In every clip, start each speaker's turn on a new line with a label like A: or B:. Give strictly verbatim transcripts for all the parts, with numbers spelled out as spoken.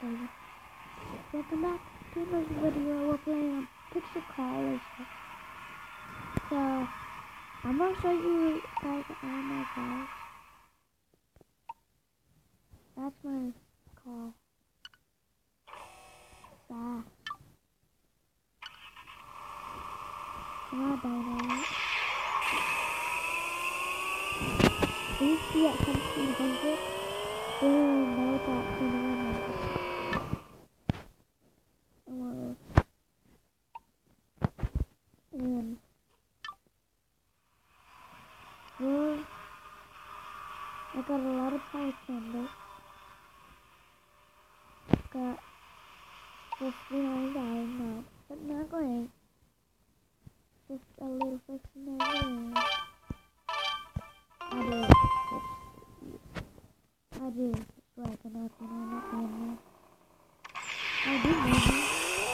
A: baby. Welcome back to another video. We're playing on Pixel College. So, I'm gonna show you guys the armor, guys. That's my car. Fast. Come on, dynamite. Please see at seventeen hundred. Boom, now it's at twenty-one hundred. And well, I got a lot of power candles. Got fifty-nine dollars now, but not going. Just a little fifty-nine dollars. I did. I did. So I can open it up in there. I did maybe.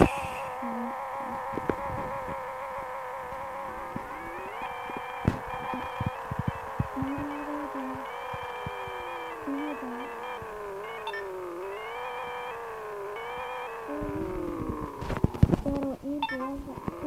A: Pero igual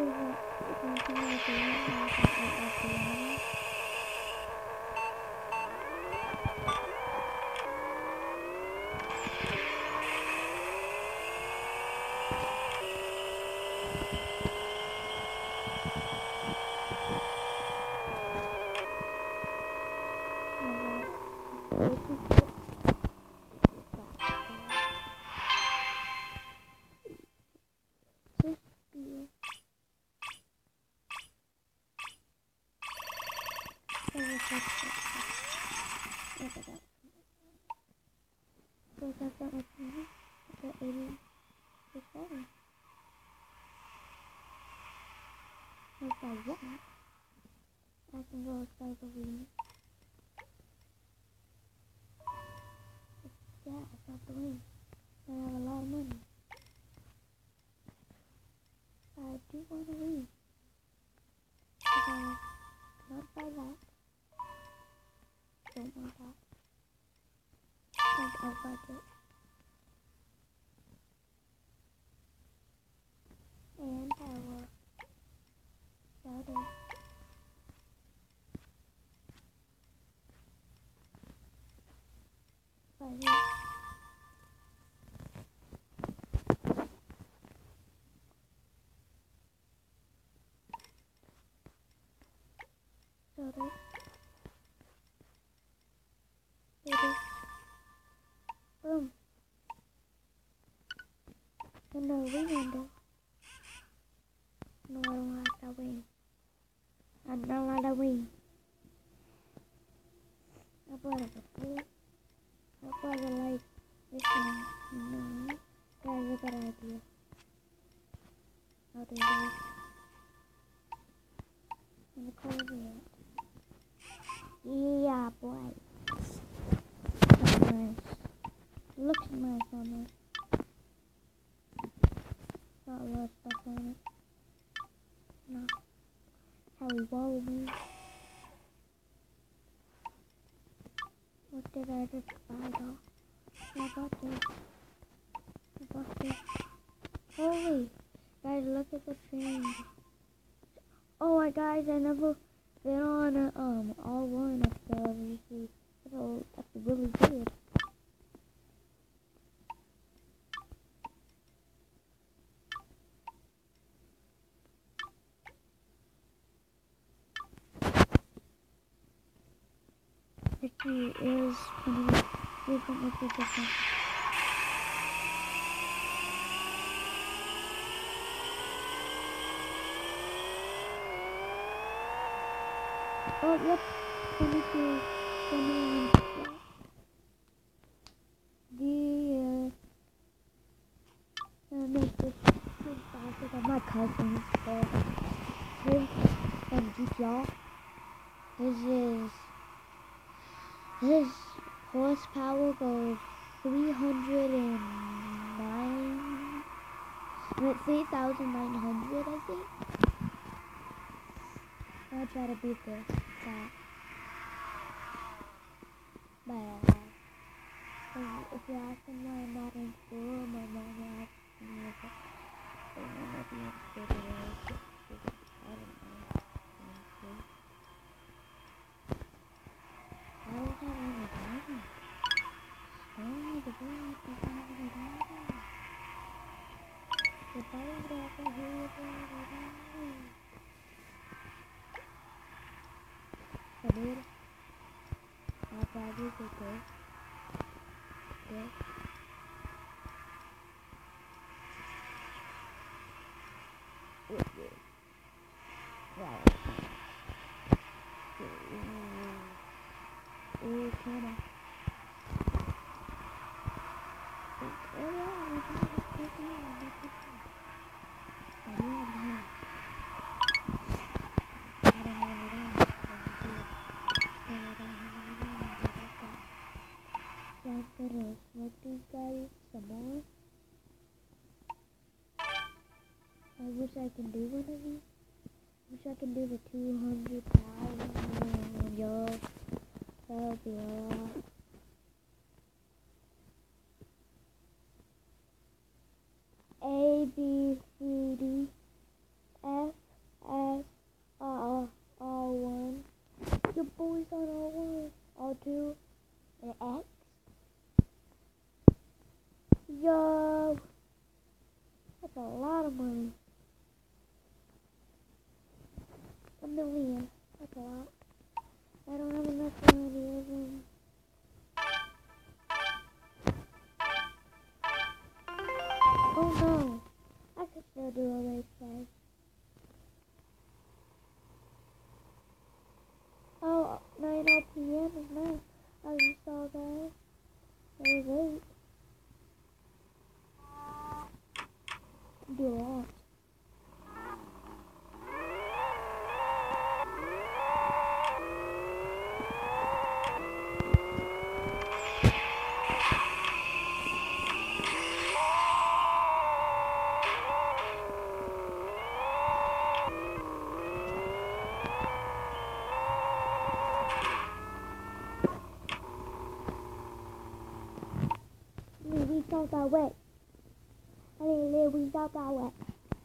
A: I can go outside over here. Yeah, it's not the wing. I have a lot of money. I do want to win. But I cannot buy that. Don't want that. That's our budget. And I will sell this. Buy this. Sell this. Do this. Boom. And the wing window. No, I don't like that wing. I don't like that wing. I bought it before. I bought it like this one. No. That's a good idea. I'll do this. And the color red. Yeah, boy. That's nice. Looks nice on it. Got a lot of stuff on it. No. Harry Walden. What did I just buy though? I got this. I got this. Holy! Guys, look at the train. Oh my guys, I never been on a, um all one up there, you see. So that's really good. Victory is twenty-three point three percent. Oh, yep, twenty-two, twenty-one percent. The, uh, uh, make this too fast because my cousin, so his, um, G T R, his is, his horsepower goes three hundred nine, three thousand nine hundred, I think. I'll try to beat this. That. But, uh, Cause if you ask them why I'm not in school, my mom will ask me if I want to be in school today. I don't know. I don't have any money. Oh, the boy doesn't have any money. The boy doesn't have any money. Saber, आप आगे देखो. Yes. Right. Oh, come on. What do you guys some more? I wish I can do one of these. Wish I can do the two hundred thousand. Yo, that'll be a lot. A, B, C, D, F, S, R, R one. Your boys on R one, R two, and X. Yo, that's a lot of money. A million. That's a lot. I don't have enough money even. Oh no. I could still do a race guys. Oh, nine R P M is nice. I just saw that. It was eight. Do a lot. We out that way. I didn't live we out that way.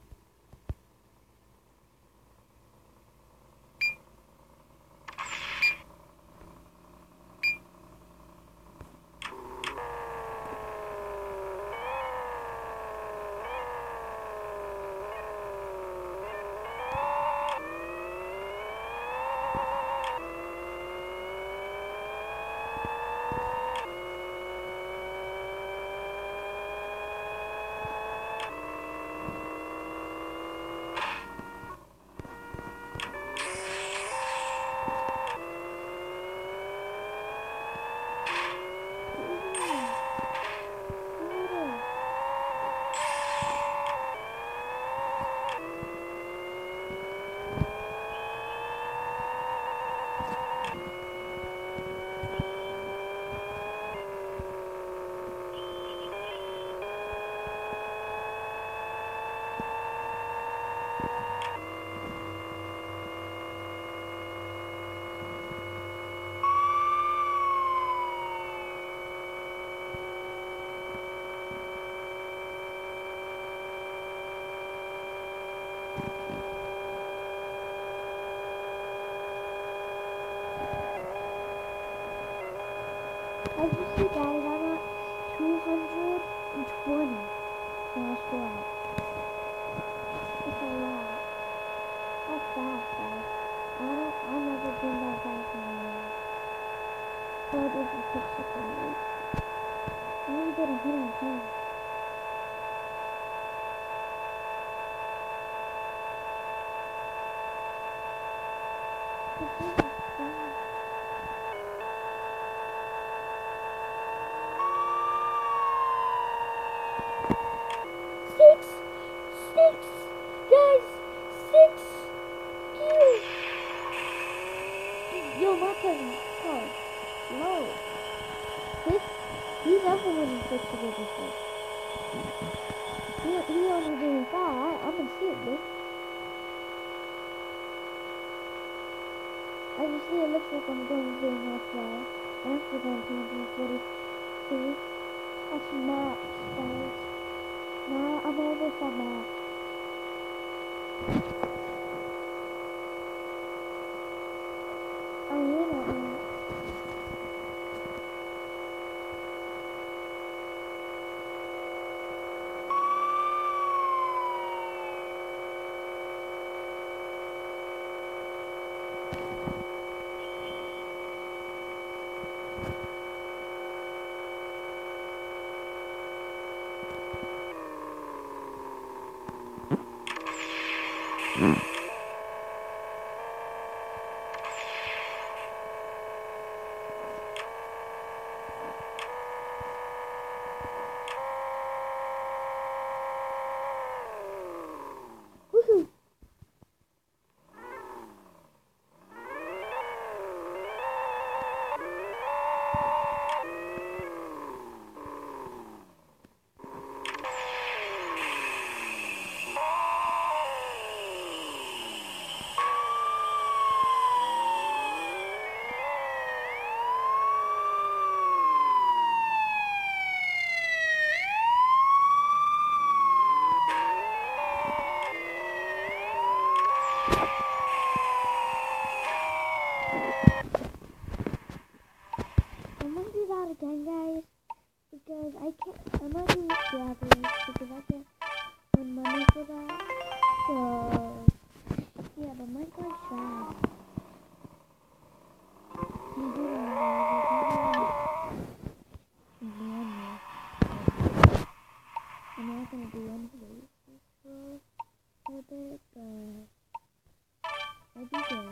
A: As you see guys, I'm at two hundred twenty smash squad. That's a lot. That's fast guys. I don't, I've never been that fast in my life. So this is six seconds. I only did one hundred ten. This is fast. Six! Six! Guys! Six! Kills! Yo, my turn. Oh, no. Six? He never winning six to get this one. He, he only doing five. I, I'm in six, bitch. As you see, it looks like I'm going to do enough fly. And I'm still going to two hundred forty. See? That's max, guys. Now I'm almost at max. I'm in at max. Woohoo! I'm gonna do that again, guys, because I can't. I'm gonna do grabbers because I can't win money for that. So yeah, but my guy's fast. You do that, I'm not gonna do any races for a bit, but I'd be good.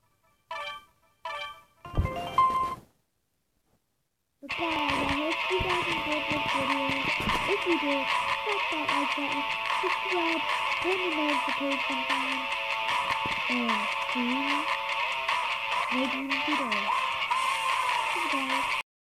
A: But guys, I hope you guys enjoyed this video. If you did, smash that like button, subscribe, turn the notification on, and see you later today. Bye guys.